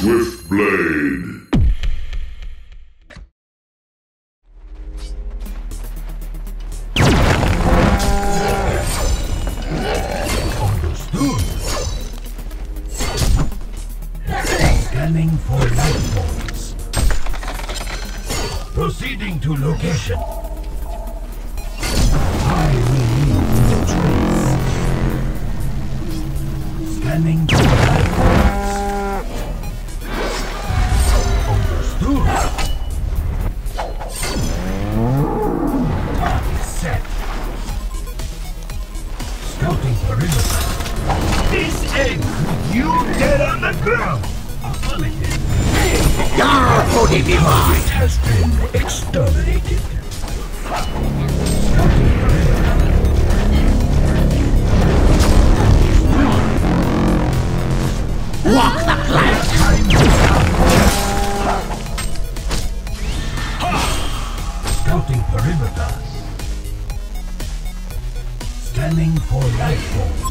Swift Blade. Scanning for life forms. Proceeding to location. I will leave no trace. Scanning for life forms. Understood. Target set. Scouting perimeter. This ends with you dead on the ground. Affirmative. Your body be mine. Has been exterminated. Walk the plank. Scouting perimeter. Scanning for life forms.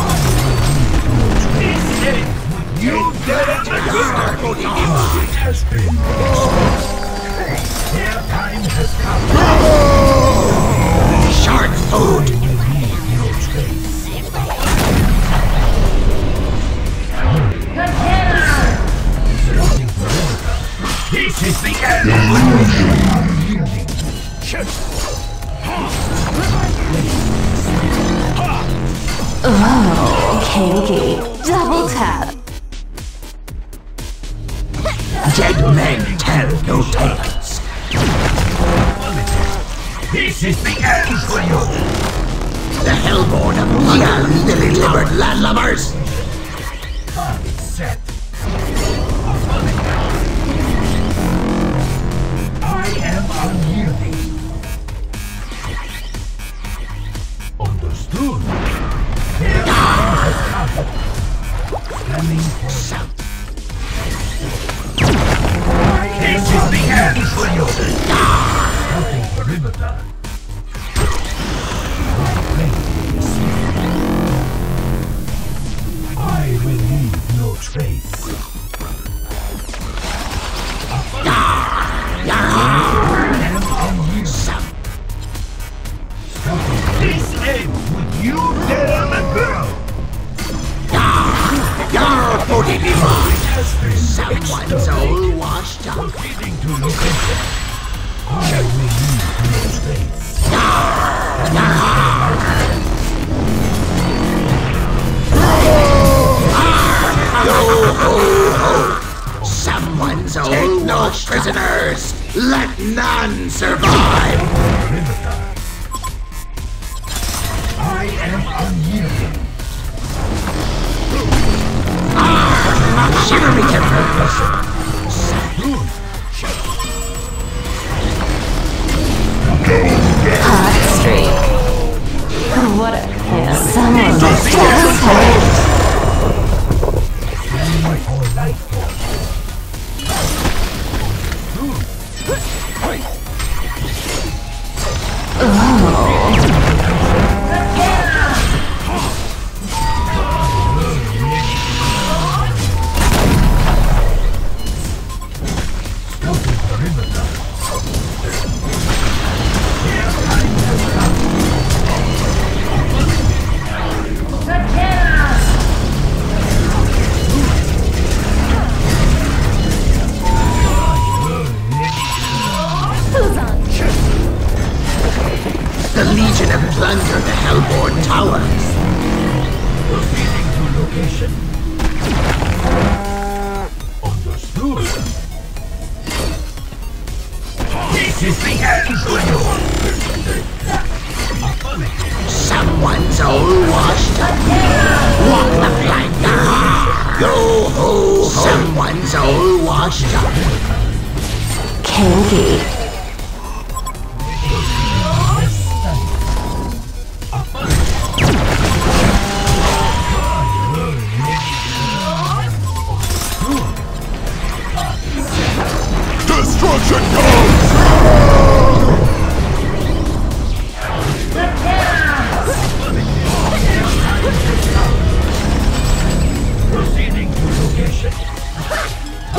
This ends with you dead on the ground. It has been exposed. Their time has come. Shark food. You leave no trace. Scouting perimeter. This is the end. Oh, kinky. Double tap. Dead men tell no tales. This is the end for you. The hellborn of Mia lily-livered landlubbers. Target set. I am unyielding. Understood. Their time has come. Scanning for south. This is the end for you. Scouting perimeter. I will leave no trace. This ends with you dead on the ground. Your body be mine. Has been Someone's exterminated. all washed up. Proceeding to location. I will leave no trace. Someone's all no prisoners. Let none survive. Perimeter. I am unyielding. Shiver me timber. Hot streak. What a handsome double tap. Scanning for life form. Scouting perimeter. The Legion have plundered the Hellborn Towers. Proceeding to location. Understood. This is the end for you. Affirmative. Someone's all washed up. Walk the plank. Yo ho ho. Someone's all washed up. Kinky. Destruction comes! Proceeding to location.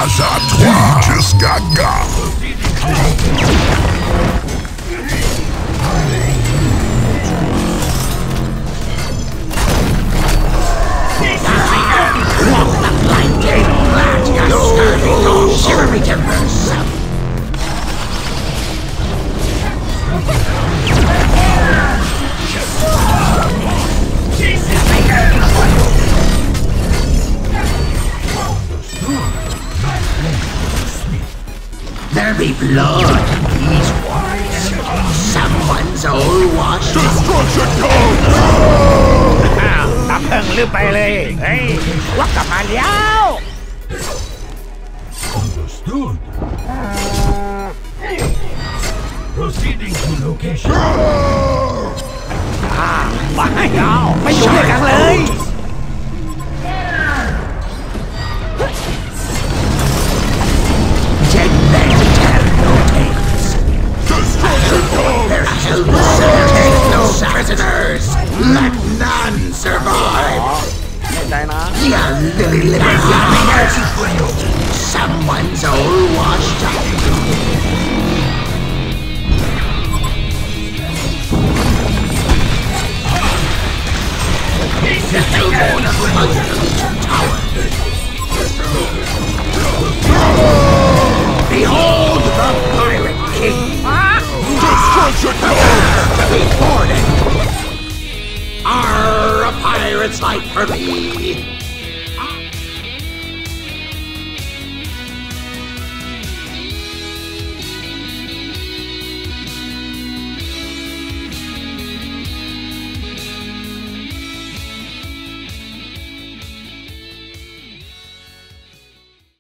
Grâce à toi, you just got got. Walk the blinding glad you're sturdy dog, shivery timbers. There be blood in these waters. Someone's all washed up. Destruction comes! ตาเพิ่งลืมไปเลยเฮ้ยวักกลับมาแล้ว Understood. Proceeding to location. มาให้เอาไม่อยู่ด้วยกันเลย Dead men tell no tales. Their helpless take no prisoners. Let none survive. แน่ใจนะ You lily-livered youngsters. Someone's all washed up. The hellborn of Legion